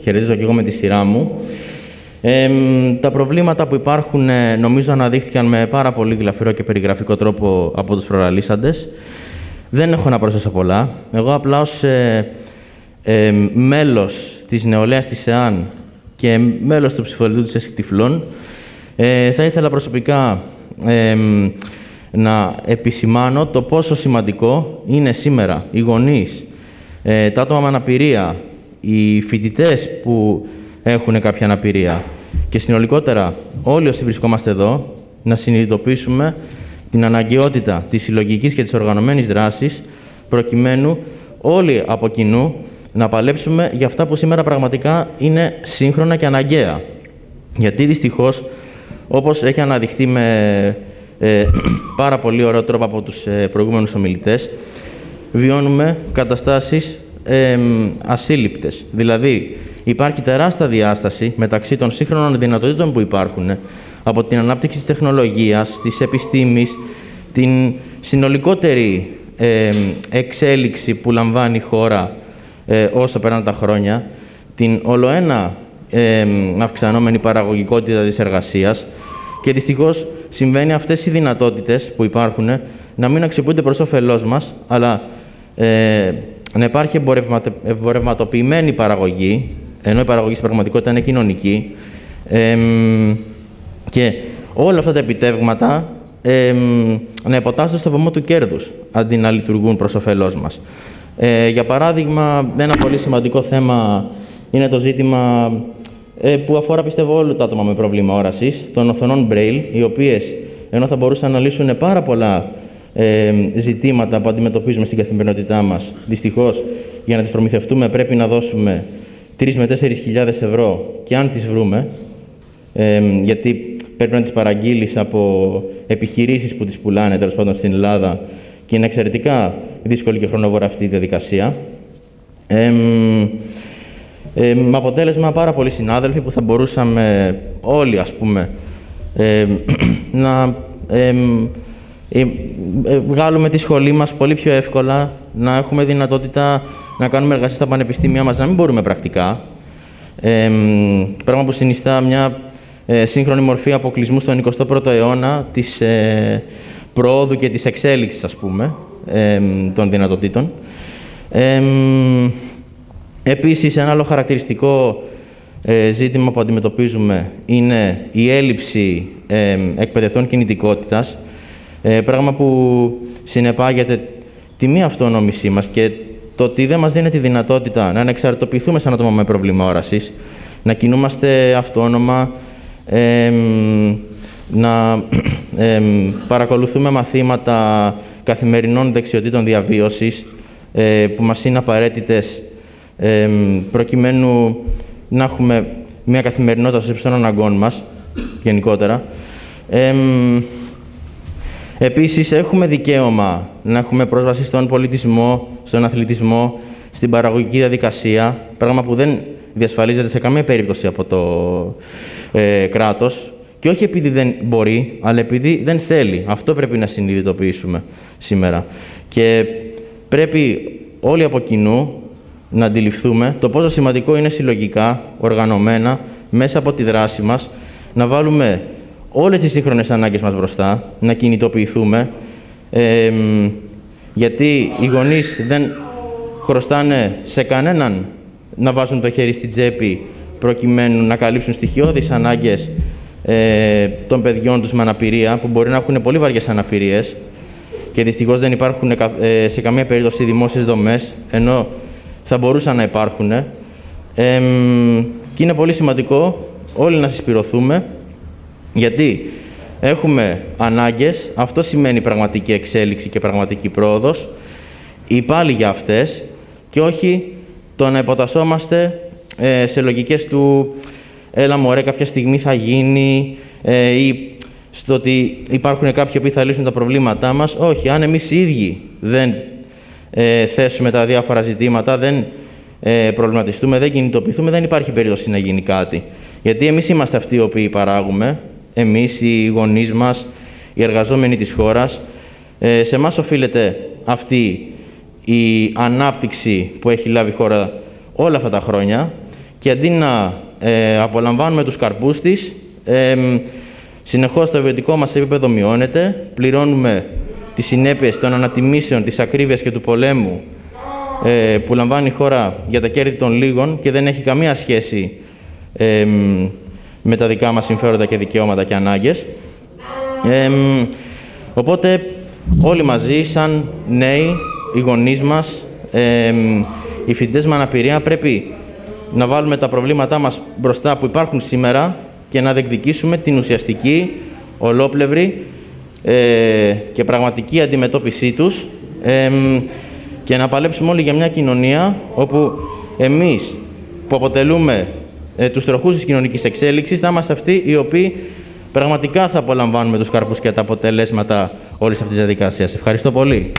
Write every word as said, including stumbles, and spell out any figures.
Χαιρετίζω και εγώ με τη σειρά μου. Ε, τα προβλήματα που υπάρχουν νομίζω αναδείχθηκαν με πάρα πολύ γλαφυρό και περιγραφικό τρόπο από τους προλαλήσαντες. Δεν έχω να προσθέσω πολλά. Εγώ απλά ως ε, ε, μέλος της νεολαίας της ΕΑΝ και μέλος του ψηφοδελτίου της ΕΣΚ Τυφλών ε, θα ήθελα προσωπικά ε, να επισημάνω το πόσο σημαντικό είναι σήμερα οι γονείς, ε, τα άτομα με αναπηρία, οι φοιτητές που έχουν κάποια αναπηρία και συνολικότερα όλοι όσοι βρισκόμαστε εδώ να συνειδητοποιήσουμε την αναγκαιότητα της συλλογικής και της οργανωμένης δράσης προκειμένου όλοι από κοινού να παλέψουμε για αυτά που σήμερα πραγματικά είναι σύγχρονα και αναγκαία. Γιατί δυστυχώς, όπως έχει αναδειχθεί με ε, πάρα πολύ ωραίο τρόπο από τους ε, προηγούμενους ομιλητές, βιώνουμε καταστάσεις ε, ασύλληπτες. Δηλαδή, υπάρχει τεράστια διάσταση μεταξύ των σύγχρονων δυνατοτήτων που υπάρχουν από την ανάπτυξη της τεχνολογίας, της επιστήμης, την συνολικότερη ε, εξέλιξη που λαμβάνει η χώρα ε, όσο περνάνε τα χρόνια, την ολοένα ε, αυξανόμενη παραγωγικότητα της εργασίας και δυστυχώς συμβαίνει αυτές οι δυνατότητες που υπάρχουν να μην αξιοποιούνται προς όφελός μας, αλλά ε, να υπάρχει εμπορευματοποιημένη παραγωγή, ενώ η παραγωγή στην πραγματικότητα είναι κοινωνική, ε, και όλα αυτά τα επιτεύγματα ε, να υποτάσσονται στο βωμό του κέρδους, αντί να λειτουργούν προς όφελός μας. Ε, για παράδειγμα, ένα πολύ σημαντικό θέμα είναι το ζήτημα ε, που αφορά, πιστεύω, όλα τα άτομα με πρόβλημα όρασης, των οθονών Braille, οι οποίες, ενώ θα μπορούσαν να λύσουν πάρα πολλά ε, ζητήματα που αντιμετωπίζουμε στην καθημερινότητά μας, δυστυχώς, για να τις προμηθευτούμε πρέπει να δώσουμε τρεις με τέσσερις χιλιάδες ευρώ και αν τις βρούμε, ε, γιατί πρέπει να τις παραγγείλεις από επιχειρήσεις που τις πουλάνε, τέλος πάντων, στην Ελλάδα και είναι εξαιρετικά δύσκολη και χρονοβόρα αυτή η διαδικασία. Ε, ε, με αποτέλεσμα πάρα πολλοί συνάδελφοι που θα μπορούσαμε όλοι, ας πούμε, ε, να ε, ε, ε, βγάλουμε τη σχολή μας πολύ πιο εύκολα, να έχουμε δυνατότητα να κάνουμε εργασία στα πανεπιστήμια μας, να μην μπορούμε πρακτικά. Ε, πράγμα που συνιστά μια ε, σύγχρονη μορφή αποκλεισμού στον εικοστό πρώτο αιώνα της ε, προόδου και της εξέλιξης, ας πούμε, ε, των δυνατοτήτων. Ε, επίσης, ένα άλλο χαρακτηριστικό ε, ζήτημα που αντιμετωπίζουμε είναι η έλλειψη ε, εκπαιδευτών κινητικότητας, ε, πράγμα που συνεπάγεται τη μη αυτονόμησή μας και το ότι δεν μας δίνει τη δυνατότητα να ανεξαρτητοποιηθούμε σαν άτομα με πρόβλημα όρασης, να κινούμαστε αυτόνομα, ε, να ε, παρακολουθούμε μαθήματα καθημερινών δεξιοτήτων διαβίωσης ε, που μας είναι απαραίτητες ε, προκειμένου να έχουμε μια καθημερινότητα στους ύψος των αναγκών μας, γενικότερα. Ε, επίσης, έχουμε δικαίωμα να έχουμε πρόσβαση στον πολιτισμό, στον αθλητισμό, στην παραγωγική διαδικασία, πράγμα που δεν διασφαλίζεται σε καμία περίπτωση από το ε, κράτος. Και όχι επειδή δεν μπορεί, αλλά επειδή δεν θέλει. Αυτό πρέπει να συνειδητοποιήσουμε σήμερα. Και πρέπει όλοι από κοινού να αντιληφθούμε το πόσο σημαντικό είναι συλλογικά, οργανωμένα, μέσα από τη δράση μας, να βάλουμε όλες τις σύγχρονες ανάγκες μας μπροστά, να κινητοποιηθούμε, ε, γιατί οι γονείς δεν χρωστάνε σε κανέναν να βάζουν το χέρι στην τσέπη προκειμένου να καλύψουν στοιχειώδεις ανάγκες ε, των παιδιών τους με αναπηρία, που μπορεί να έχουν πολύ βαριές αναπηρίες και δυστυχώς δεν υπάρχουν ε, σε καμία περίπτωση δημόσιες δομές, ενώ θα μπορούσαν να υπάρχουν. Ε, και είναι πολύ σημαντικό όλοι να συσπηρωθούμε, γιατί έχουμε ανάγκες, αυτό σημαίνει πραγματική εξέλιξη και πραγματική πρόοδος, υπάλληλοι για αυτές και όχι το να υποτασσόμαστε ε, σε λογικές του «έλα μωρέ, κάποια στιγμή θα γίνει» ε, ή στο ότι υπάρχουν κάποιοι που θα λύσουν τα προβλήματά μας. Όχι, αν εμείς οι ίδιοι δεν ε, θέσουμε τα διάφορα ζητήματα, δεν ε, προβληματιστούμε, δεν κινητοποιηθούμε, δεν υπάρχει περίπτωση να γίνει κάτι. Γιατί εμείς είμαστε αυτοί οι οποίοι παράγουμε, εμείς οι γονείς μας, οι εργαζόμενοι της χώρας. Ε, σε εμάς οφείλεται αυτή η ανάπτυξη που έχει λάβει η χώρα όλα αυτά τα χρόνια και αντί να ε, απολαμβάνουμε τους καρπούς της, ε, συνεχώς το βιωτικό μας επίπεδο μειώνεται, πληρώνουμε τις συνέπειες των ανατιμήσεων, της ακρίβειας και του πολέμου ε, που λαμβάνει η χώρα για τα κέρδη των λίγων και δεν έχει καμία σχέση ε, με τα δικά μας συμφέροντα και δικαιώματα και ανάγκες. Ε, οπότε όλοι μαζί, σαν νέοι, οι γονείς μας, ε, οι φοιτητές με αναπηρία, πρέπει να βάλουμε τα προβλήματά μας μπροστά που υπάρχουν σήμερα και να διεκδικήσουμε την ουσιαστική, ολόπλευρη ε, και πραγματική αντιμετώπιση τους ε, και να παλέψουμε όλοι για μια κοινωνία όπου εμείς που αποτελούμε ε, τους τροχούς της κοινωνικής εξέλιξης θα είμαστε αυτοί οι οποίοι πραγματικά θα απολαμβάνουμε τους καρπούς και τα αποτελέσματα όλης αυτής της διαδικασίας. Ευχαριστώ πολύ.